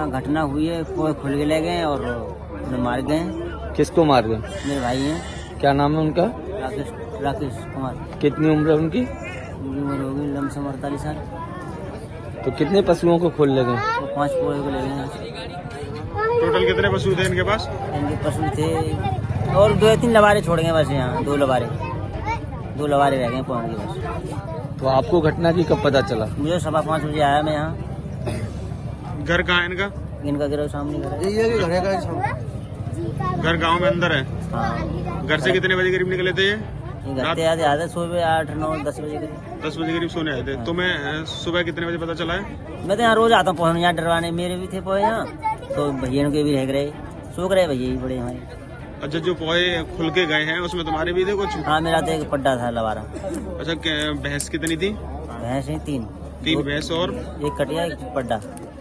यहाँ घटना हुई है, पोए खुल के ले गए और उन्हें मार गए। किसको मार गए? मेरे भाई हैं। क्या नाम है उनका? राकेश कुमार। कितनी उम्र है उनकी? उम्र होगी लमसम 48 साल। तो कितने पशुओं को खोल ले गए? 5 पोए को ले गए। टोटल कितने पशु थे इनके पास? इनके पशु थे और 2-3 लबारे छोड़ गए बस। यहाँ 2 लबारे रह गए पोए के बस। तो आपको घटना की कब पता चला? मुझे 5:15 बजे आया मैं यहाँ। घर कहाँ है इनका? इनका गिरो सामने घर है। घर गांव में अंदर है। हाँ। घर से कितने बजे करीब निकले थे ये? घर से आते सुबह 8, 9, 10 बजे करीब। 10 बजे करीब सोने आए थे। तुम्हें सुबह कितने बजे पता चला है? मैं तो यहाँ रोज आता हूँ पोहे यहाँ डरवाने। मेरे भी थे पोहे यहाँ, तो भैया के भी रह रहे, सूख रहे भैया बड़े हमारे। अच्छा, जो पोहे खुल के गए हैं उसमें तुम्हारे भी थे कुछ? हाँ, मेरा तो एक पड्डा था लबारा। अच्छा, भैंस कितनी थी? भैंस है 3 भैंस और 1 कटिया 1 पड्डा।